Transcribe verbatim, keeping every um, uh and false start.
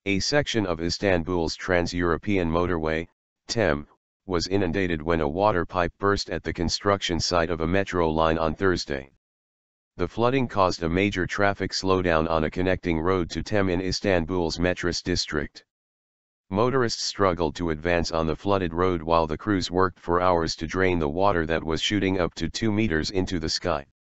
A section of Istanbul's TransEuropean motorway, T E M, was inundated when a water pipe burst at the construction site of a metro line on Thursday. The flooding caused a major traffic slowdown on a connecting road to T E M in Istanbul's Metris district. Motorists struggled to advance on the flooded road while the crews worked for hours to drain the water that was shooting up to two meters into the sky.